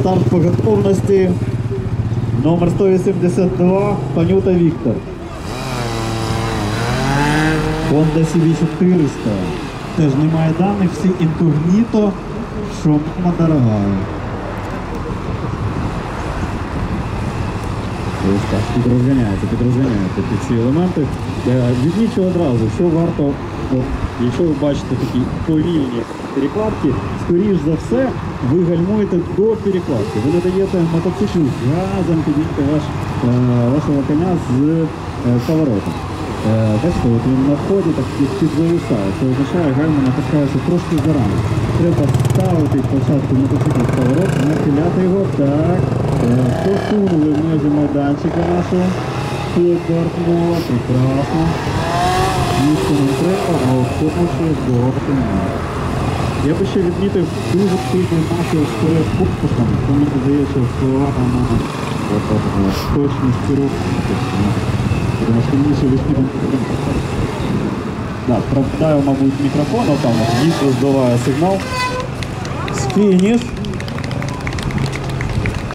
Старт по готовності. Номер 182, Панюта Віктор. Honda CV400. Теж немає даних, всі інкогніто, що мама дорога. Ось так, підрозганяється під ці елементи. Відмічу одразу, що варто, якщо ви бачите такі повільні перекладки, скоріш за все, ви гальмуєте до перекладки. Ви не даєте мотоциклу газом підійти вашого коня з поворотом. Бачите, от він на вході так підвисає. Це означає, гальма натискається трошки зарано. Треба ставити спочатку мотоцикл в поворот, нахиляти його, так. Посунули межі майданчика нашого. Підбортнуло, прекрасно. Місце не треба, а обходнувши до оптимально. Я би ще відмітив дуже сильний нахил вперед корпусом, то мені здається, що вона точність керівки. Тому що мені ще відмітив. Так, пропадаю, мабуть, мікрофон, а там відео здаває сигнал. Фініш.